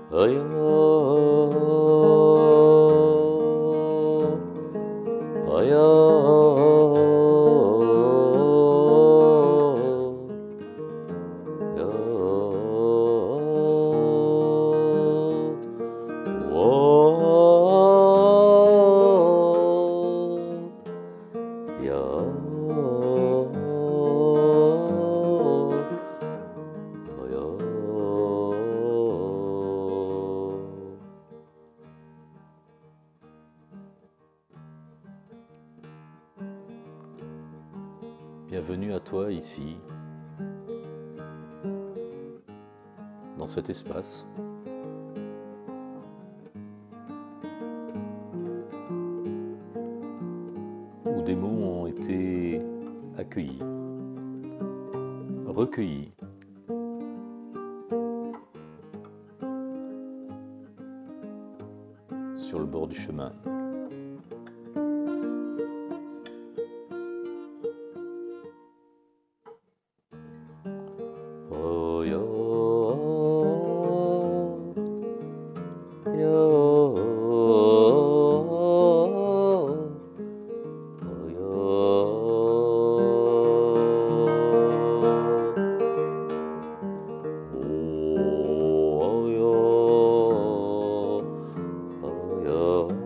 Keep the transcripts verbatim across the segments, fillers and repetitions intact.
Aya, aya, ya, oh, ya, aya. Bienvenue à toi ici, dans cet espace. Où des mots ont été accueillis, recueillis, sur le bord du chemin. Oh ya, ya, oh ya, oh ya, oh ya,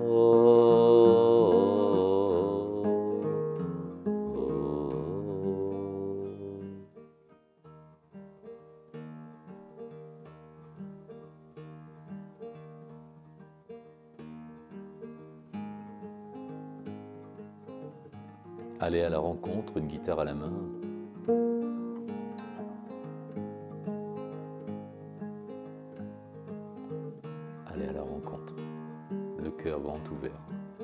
aller à la rencontre, une guitare à la main. Aller à la rencontre, le cœur grand ouvert.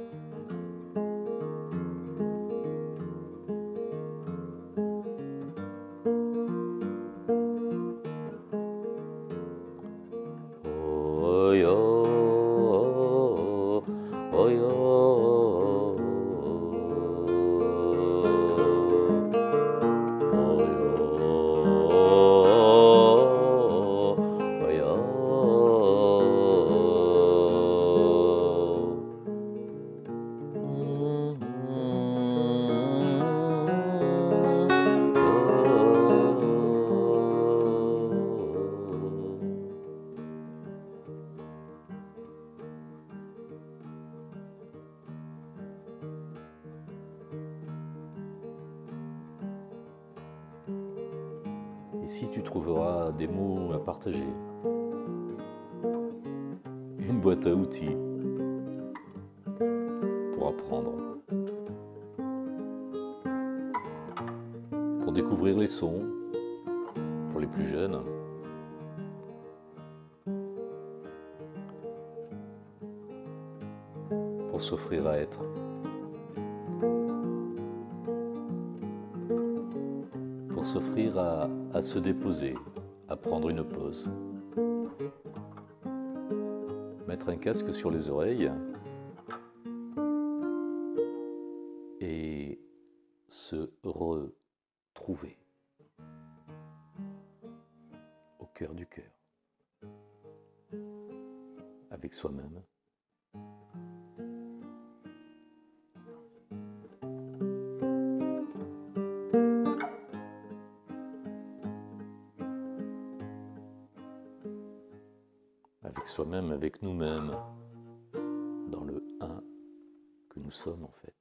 Oh ya, oh ya, Ici, tu trouveras des mots à partager, une boîte à outils pour apprendre, pour découvrir les sons, pour les plus jeunes, pour s'offrir à être. Pour s'offrir à, à se déposer, à prendre une pause. Mettre un casque sur les oreilles et se retrouver au cœur du cœur, avec soi-même. Avec soi-même, avec nous-mêmes, dans le un que nous sommes en fait.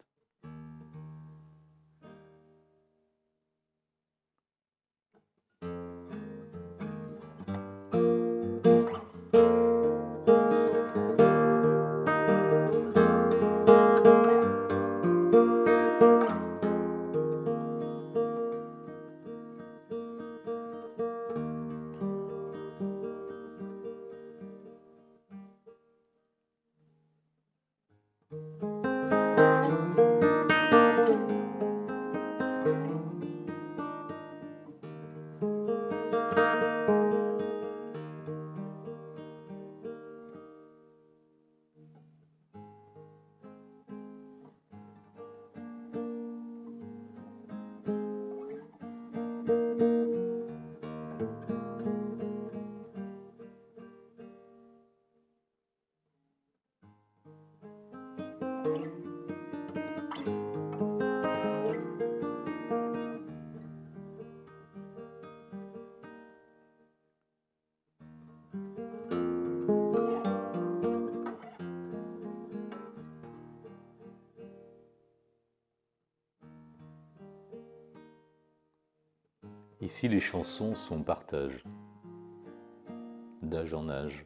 Ici, les chansons sont partage, d'âge en âge.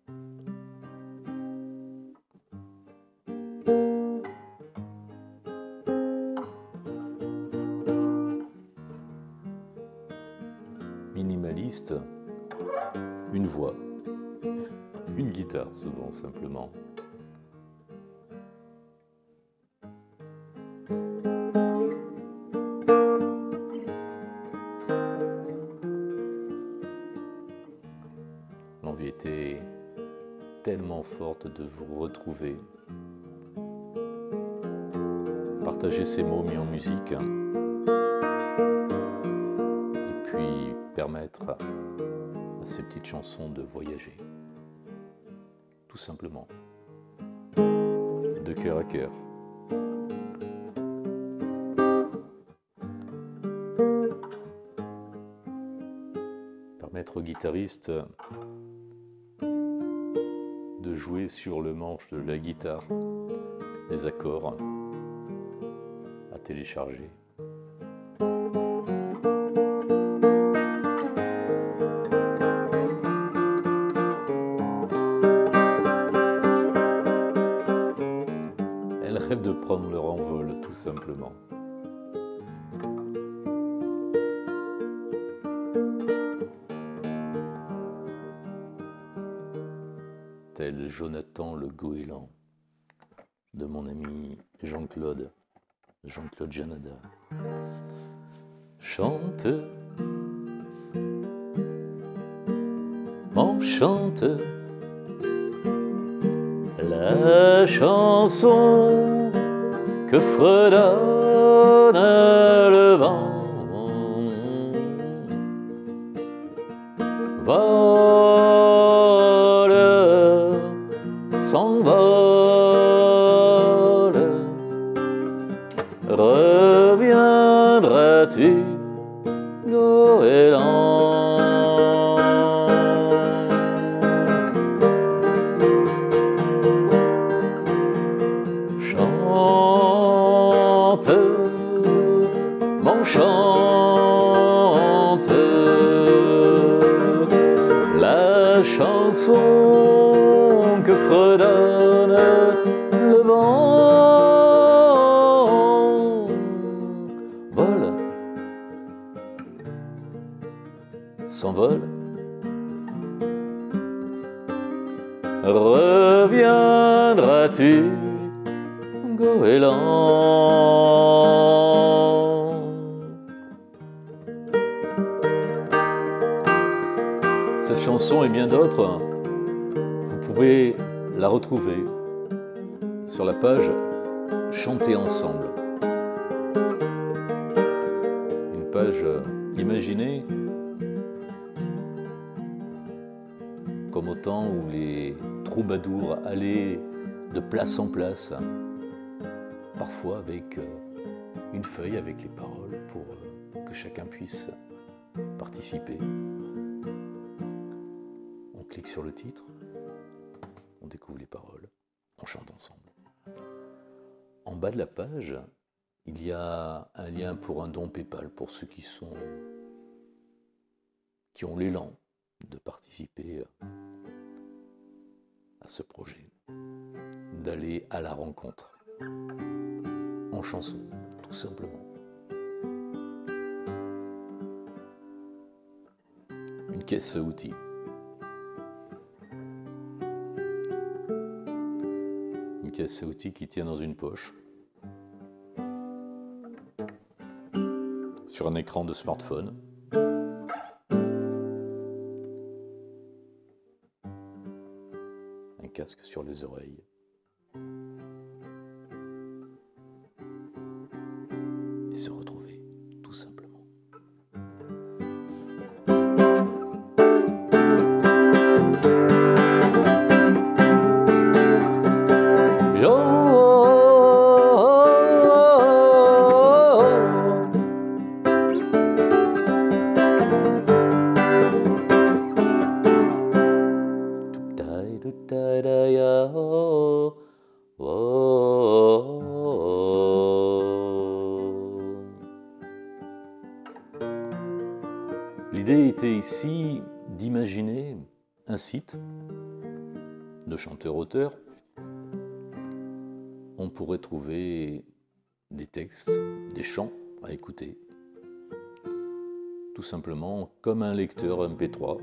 Minimaliste, une voix, une guitare souvent simplement. L'envie était tellement forte de vous retrouver, partager ces mots mis en musique, et puis permettre à ces petites chansons de voyager, tout simplement, de cœur à cœur. Permettre au guitariste de jouer sur le manche de la guitare des accords à télécharger. Elles rêvent de prendre leur envol, tout simplement. Tel Jonathan le goéland de mon ami Jean-Claude, Jean-Claude Janada. Chante, m'enchante la chanson que fredonne le vent. Vole, s'envole, reviendras-tu, goéland? Chante, m'enchante la chanson que fredonne le vent. Vole, s'envole, reviendras-tu, goéland? Cette chanson et bien d'autres, vous pouvez la retrouver sur la page Chanter ensemble. Une page imaginée comme au temps où les troubadours allaient de place en place, parfois avec une feuille avec les paroles pour que chacun puisse participer. On clique sur le titre, on découvre les paroles, on chante ensemble. En bas de la page, il y a un lien pour un don PayPal pour ceux qui sont, qui ont l'élan de participer à ce projet, d'aller à la rencontre en chanson, tout simplement. Une caisse à outils. Une caisse à outils qui tient dans une poche, sur un écran de smartphone. Un casque sur les oreilles. Et se retrouver, tout simplement. L'idée était ici d'imaginer un site de chanteurs-auteurs. On pourrait trouver des textes, des chants à écouter, tout simplement comme un lecteur M P trois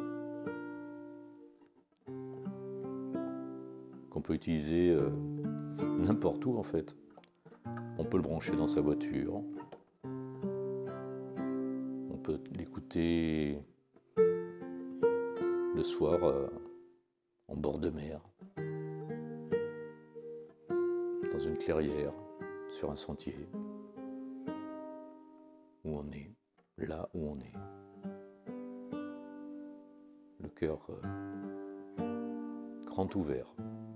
qu'on peut utiliser euh, n'importe où en fait. On peut le brancher dans sa voiture, on peut l'écouter le soir euh, en bord de mer, dans une clairière, sur un sentier, où on est, là où on est. Le cœur euh, grand ouvert.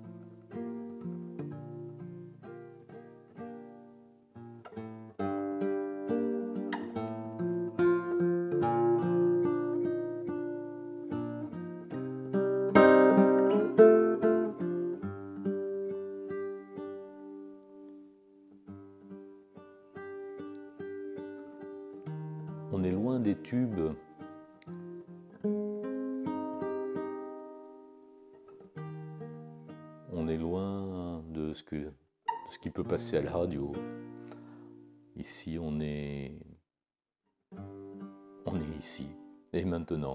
On est loin des tubes on est loin de ce, que, de ce qui peut passer à la radio. Ici, on est, on est ici et maintenant.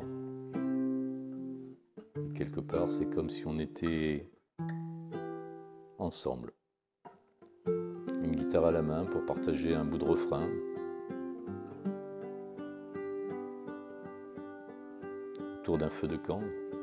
Quelque part, c'est comme si on était ensemble. Une guitare à la main pour partager un bout de refrain. Autour d'un feu de camp.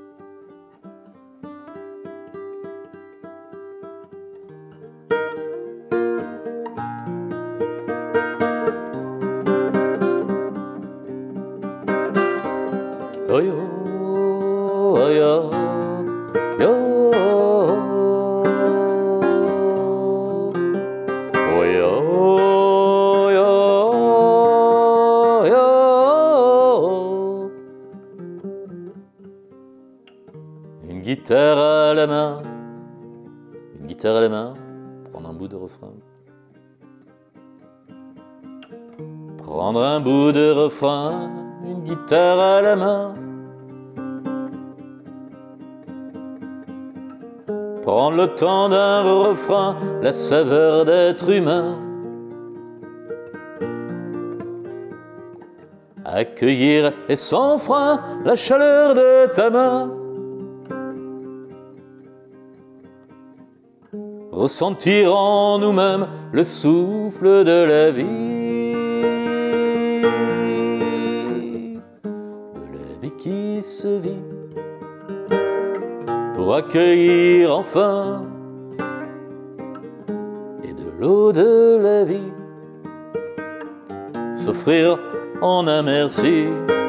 Oh yo, oh yo, yo, oh yo, yo, yo. Une guitare à la main, une guitare à la main, prendre un bout de refrain. Prendre un bout de refrain, une guitare à la main. Prendre le temps d'un refrain, la saveur d'être humain. Accueillir et sans frein la chaleur de ta main. Ressentir en nous-mêmes le souffle de la vie. De la vie qui se vit. Pour accueillir enfin et de l'eau de la vie s'offrir en un merci.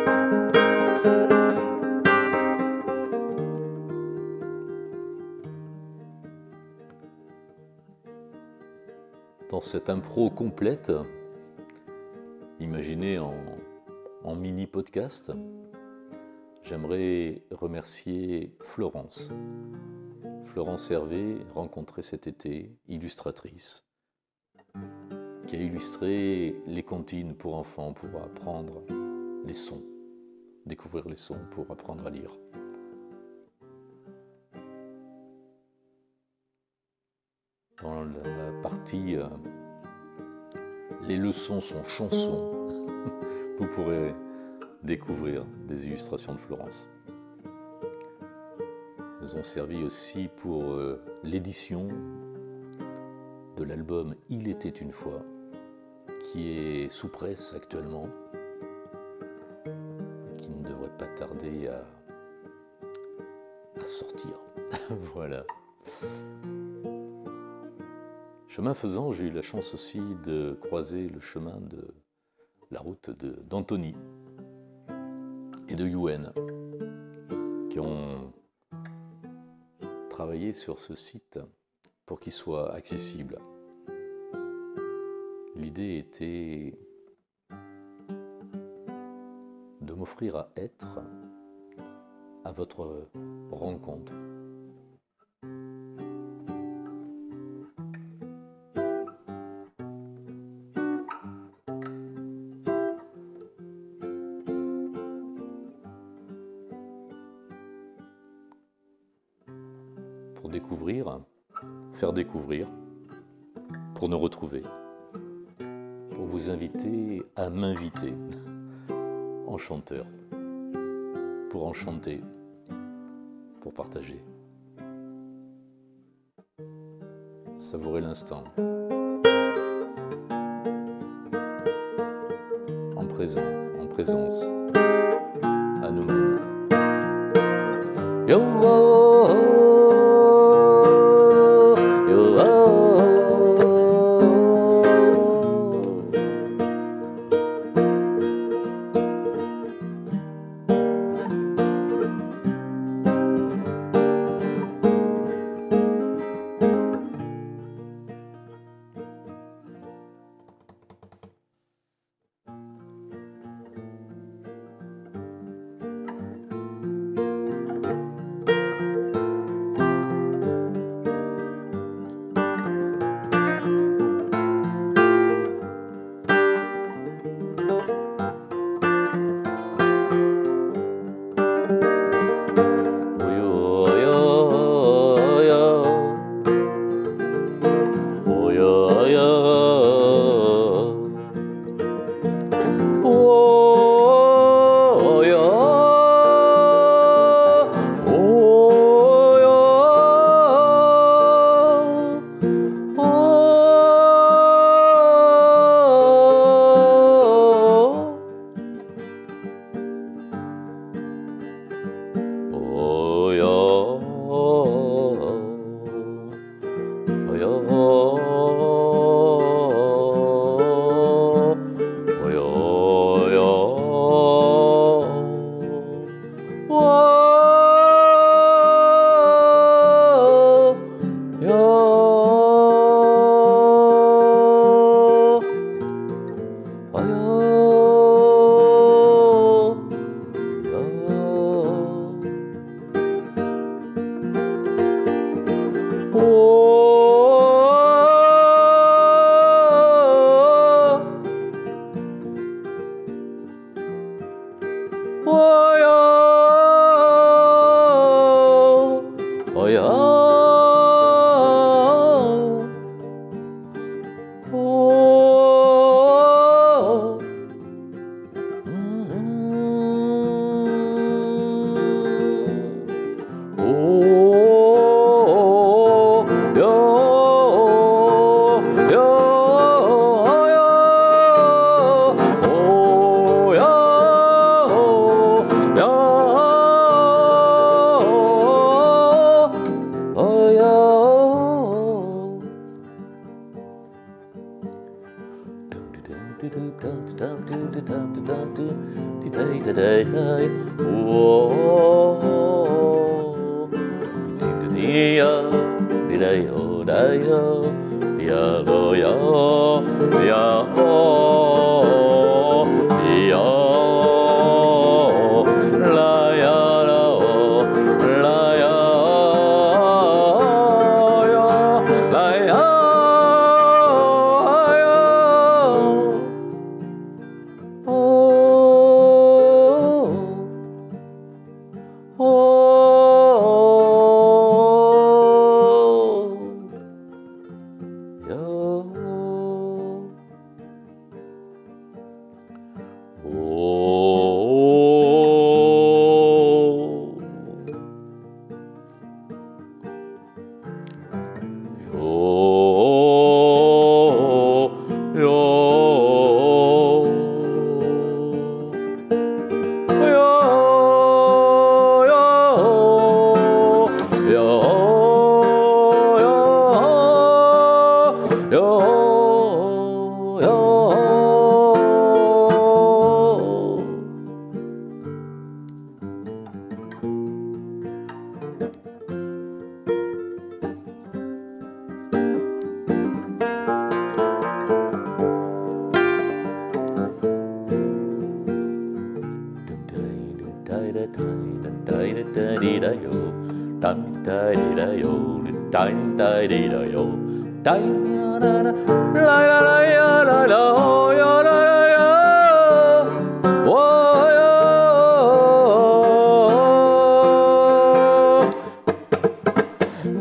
Dans cette impro complète, imaginée en, en mini-podcast, j'aimerais remercier Florence. Florence Hervé, rencontrée cet été, illustratrice, qui a illustré les comptines pour enfants pour apprendre les sons, découvrir les sons pour apprendre à lire. Dans la partie euh, les leçons sont chansons, vous pourrez découvrir des illustrations de Florence. Elles ont servi aussi pour euh, l'édition de l'album Il était une fois, qui est sous presse actuellement, qui ne devrait pas tarder à, à sortir. Voilà. Chemin faisant, j'ai eu la chance aussi de croiser le chemin de la route de, d'Anthony et de Yuen, qui ont travaillé sur ce site pour qu'il soit accessible. L'idée était de m'offrir à être à votre rencontre. pour découvrir, faire découvrir, pour nous retrouver, pour vous inviter à m'inviter en chanteur, pour en chanter, pour partager. Savourez l'instant, en présent, en présence, à nous-mêmes. Yo, oh, oh, yo, oh, oh.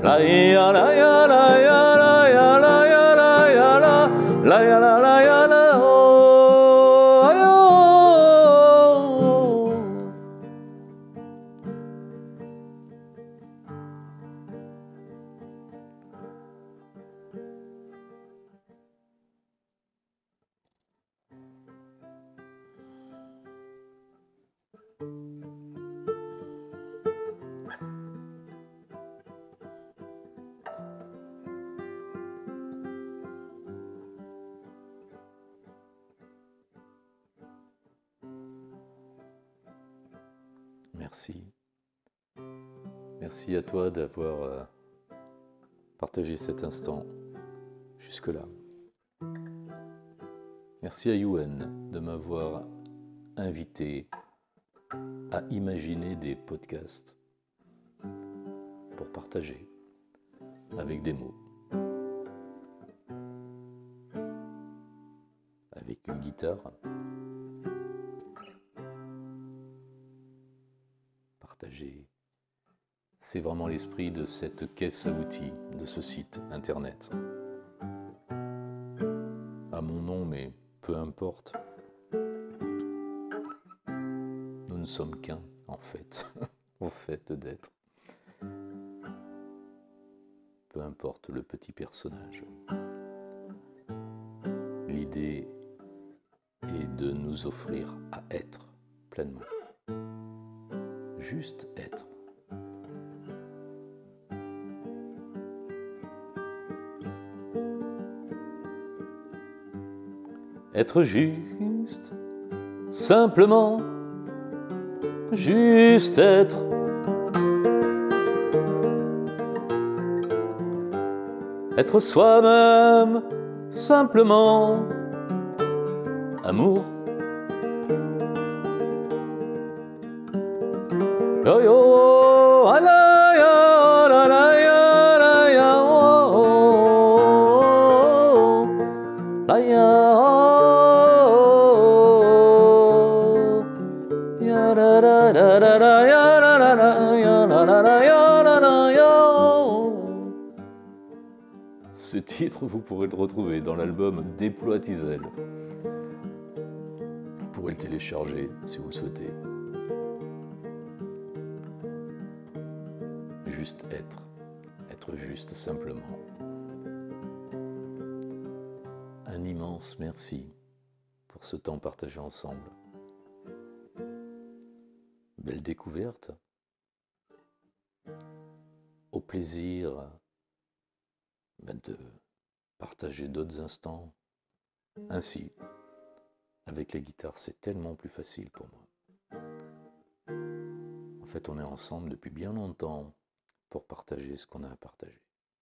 La ya la ya la ya la ya la ya la ya la la ya la la ya la oh, oh, oh. Merci. Merci à toi d'avoir euh, partagé cet instant jusque-là. Merci à Yuen de m'avoir invité à imaginer des podcasts pour partager avec des mots, avec une guitare. Partager, c'est vraiment l'esprit de cette caisse à outils, de ce site internet. À mon nom, mais peu importe. Nous ne sommes qu'un, en fait, au fait d'être. Peu importe le petit personnage. L'idée est de nous offrir à être pleinement. Juste être. Être juste, simplement, juste être. Être soi-même, simplement, amour. Yo yo, ala ya, la la ya, la ya, oh, oh, la ya, oh, ya la la la la la ya la la la ya la la la ya la la ya. Ce titre, vous pourrez le retrouver dans l'album Déploie Tisel. Vous pourrez le télécharger si vous le souhaitez. Juste être, être juste simplement. Un immense merci pour ce temps partagé ensemble. Belle découverte. Au plaisir de partager d'autres instants. Ainsi, avec la guitare, c'est tellement plus facile pour moi. En fait, on est ensemble depuis bien longtemps pour partager ce qu'on a à partager.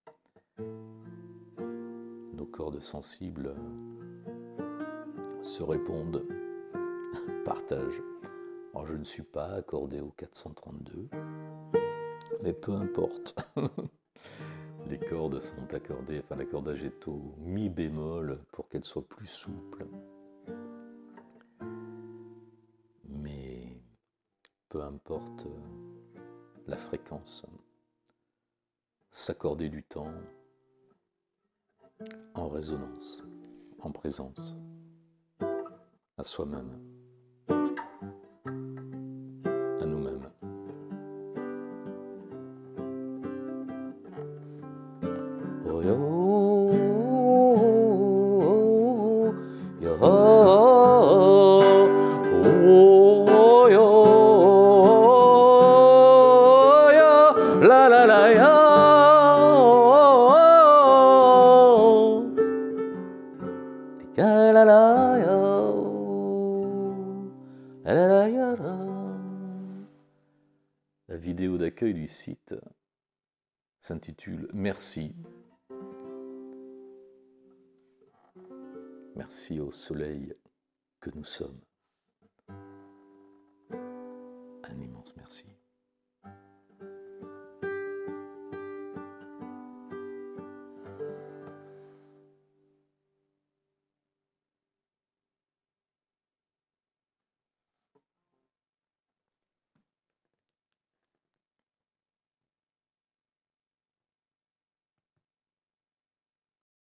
Nos cordes sensibles se répondent, partagent. Alors, je ne suis pas accordé au quatre cent trente-deux, mais peu importe. Les cordes sont accordées, enfin l'accordage est au mi bémol pour qu'elle soit plus souple. Mais peu importe la fréquence, s'accorder du temps en résonance, en présence, à soi-même, à nous-mêmes. Oh, yo, oh, yo, oh, yo, yo, la la la ya. La vidéo d'accueil du site s'intitule « Merci ». Merci au soleil que nous sommes. Un immense merci.